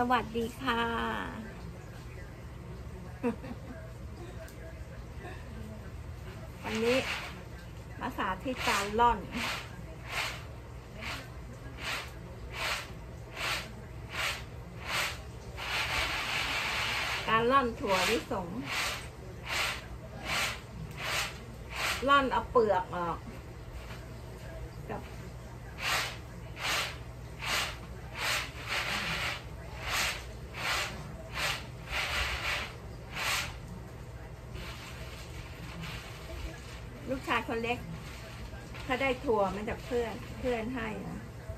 วัสดีค่ะ วันนี้มาสาธิตการล่อนถั่วลิสงล่อนเอาเปลือกออกกับลูกชายคนเล็กเขาได้ถั่วมาจากเพื่อนให้นะ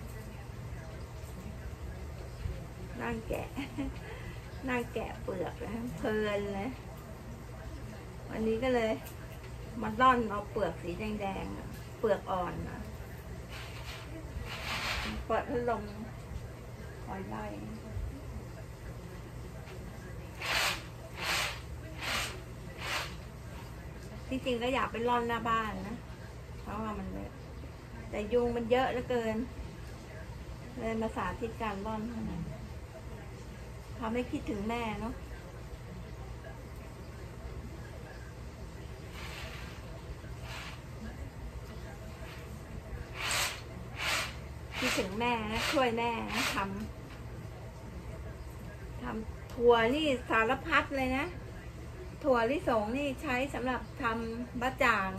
นั่งแกะเปลือกนะเพลินเลยวันนี้ก็เลยมาล่อนเอาเปลือกสีแดงๆเปลือกอ่อนนะเปิดพัดลมคอยไล่ที่จริงก็อยากไปล่อนหน้าบ้านนะเพราะว่ามันเลยแต่ยุงมันเยอะเหลือเกินเลยมาสาธิตการล่อนเท่านั้นทำให้คิดถึงแม่เนาะคิดถึงแม่นะช่วยแม่นะทำถั่วนี่สารพัดเลยนะถั่วลิสงนี่ใช้สำหรับทำบะจ่าง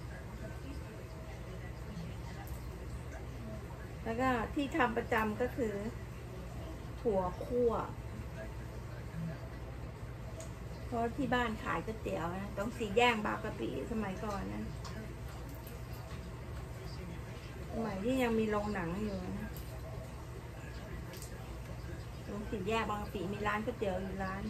แล้วก็ที่ทำประจำก็คือถั่วคั่วเพราะที่บ้านขายก๋วยเตี๋ยวนะต้องสี่แยกบางกะปิสมัยก่อนนะสมัยที่ยังมีโรงหนังอยู่นะตรงสี่แยกบางกะปิมีร้านก๋วยเตี๋ยวอยู่ร้าน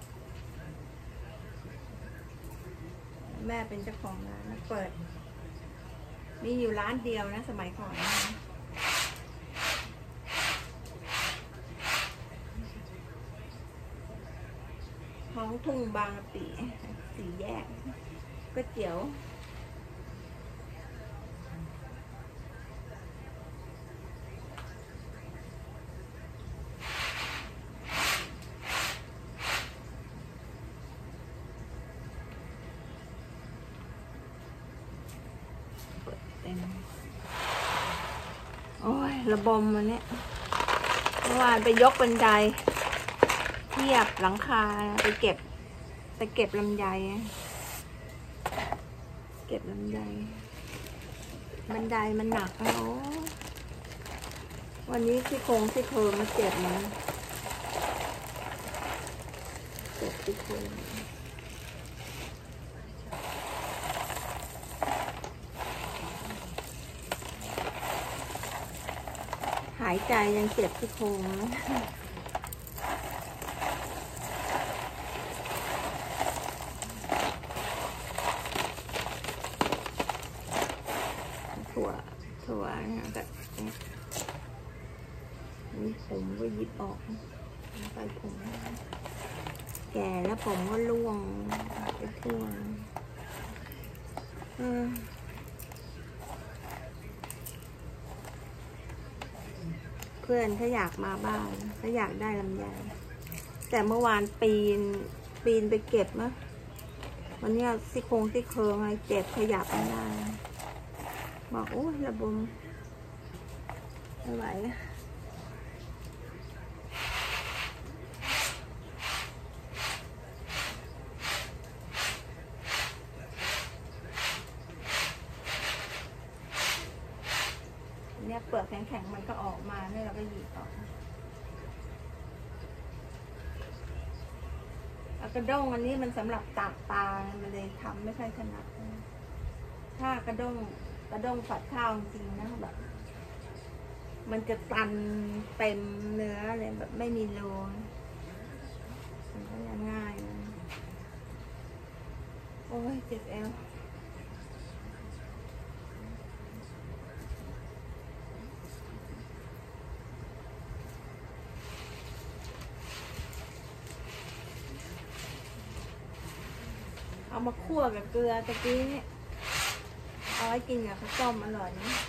แม่เป็นเจ้าของร้านนะเปิดมีอยู่ร้านเดียวนะสมัยก่อนนะท้องทุ่งบางกะปิสี่แยกก๋วยเตี๋ยวโอ้ยระบมวันนี้เมื่อวานไปยกบันไดเทียบหลังคาไปเก็บลำไยบันไดมันหนักนะโอ้วันนี้ซี่โครงมาเจ็บนะเจ็บซี่โครงหายใจยังเจ็บซี่โครงนะถั่วนะก็นี่ผมก็ยิบออกไปผมแก่แล้วผมก็ร่วงไปทั่วเพื่อนถ้าอยากมาบ้านถ้าอยากได้ลำไยแต่เมื่อวานปีนไปเก็บมะวันนี้ซี่โครงอะไรเจ็บขยับไม่ได้บอกโอ้ยระบมไม่ไหวเนี่ยเปลือกแข็งๆมันก็ออกมาเนี่ยเราก็หยิบออกกระด้งอันนี้มันสำหรับตัดตามันเลยทำไม่ค่อยถนัดถ้ากระด้งฝัดข้าวจริงนะแบบมันจะตันเต็มเนื้อเลยแบบไม่มีรูมันก็ง่ายนะโอ้ยเจ็บเอวเอามาคั่วกับเกลือตะกี้นี่เอาไว้กินกับข้าวต้มอร่อยนะ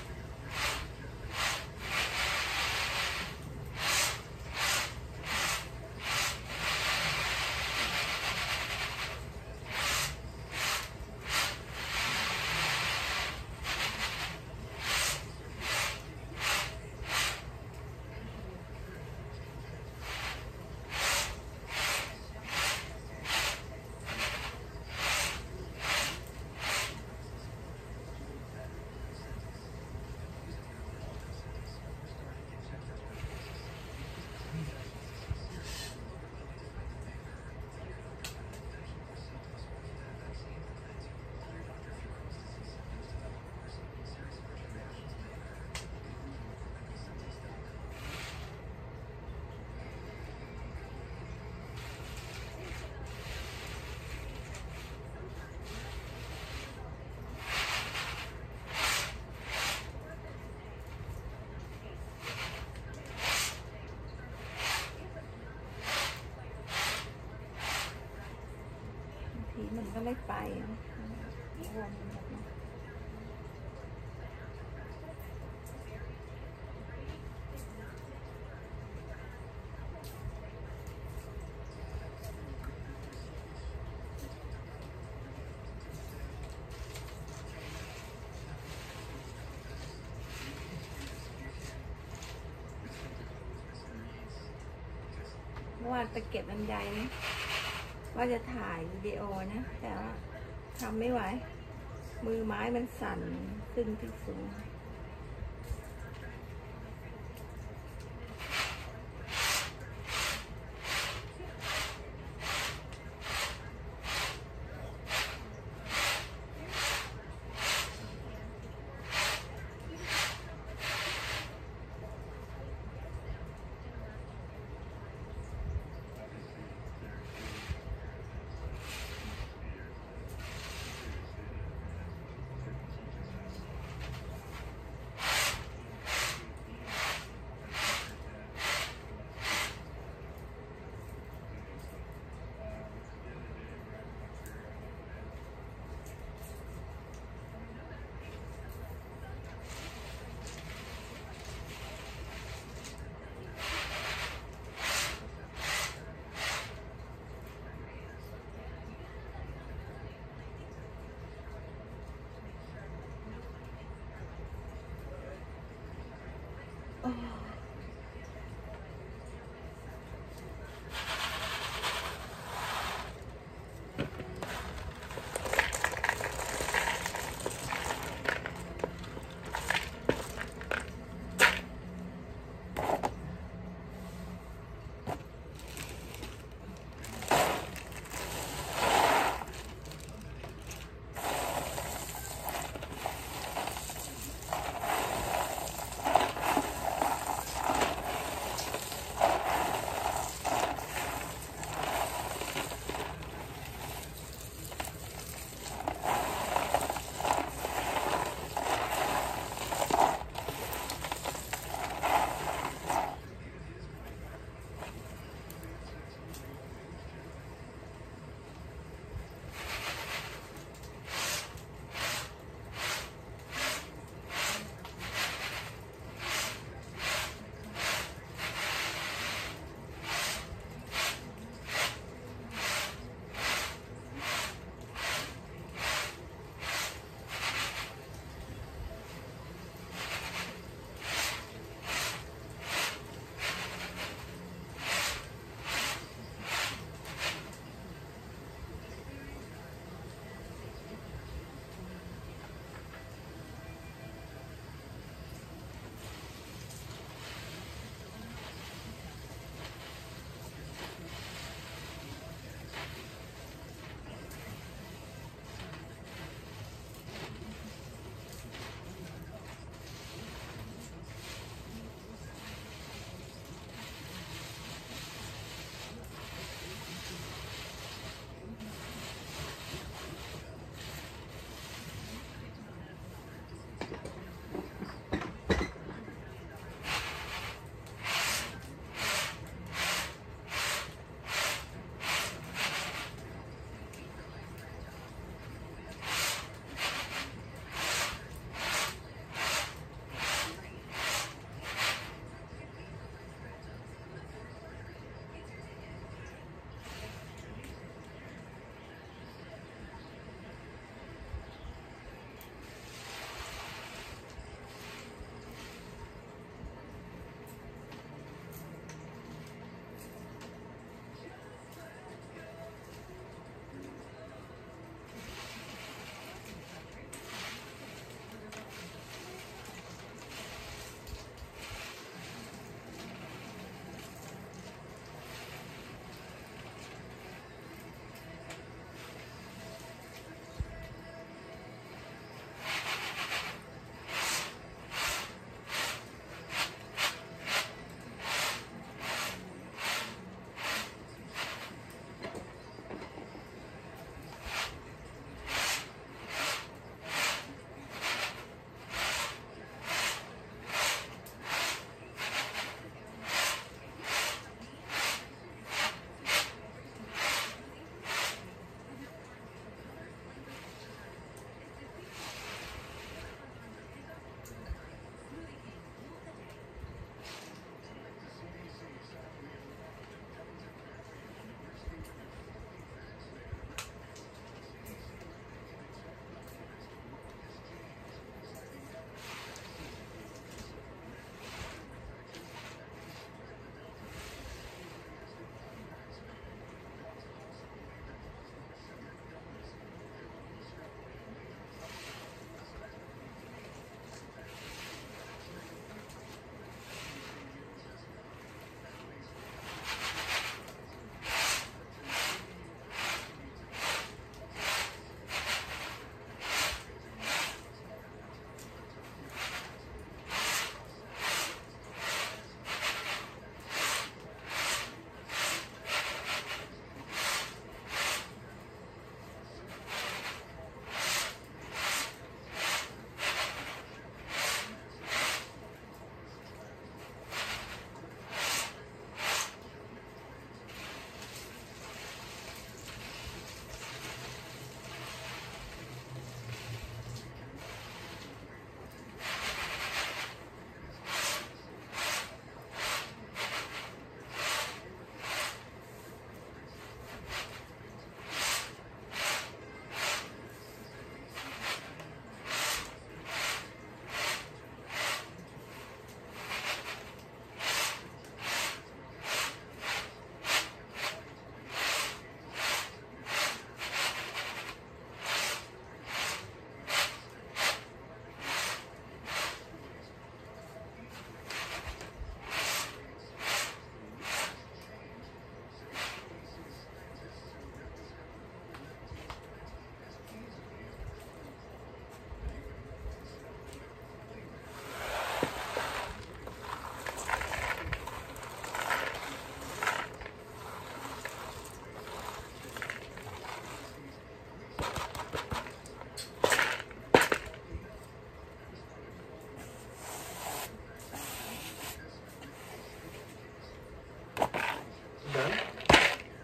มันก็ไม่ไปนะรวมหมดนะเมื่อวานไปเก็บลำไยนะว่าจะถ่ายวิดีโอนะแต่ว่าทำไม่ไหวมือไม้มันสั่นขึ้นที่สูง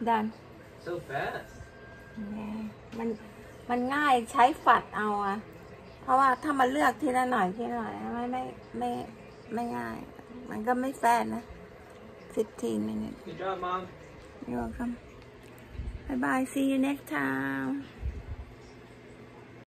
done So fast. มันง่ายใช้ฝัดเอาอะเพราะว่าถ้ามาเลือกทีละหน่อยไม่ง่าย มันก็ไม่แฟร์นะ15 minutes Good job, Mom. You're welcome Bye bye see you next time